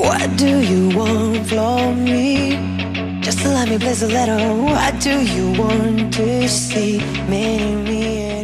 What do you want from me? Just to let me blaze a letter. What do you want to see? Me, me,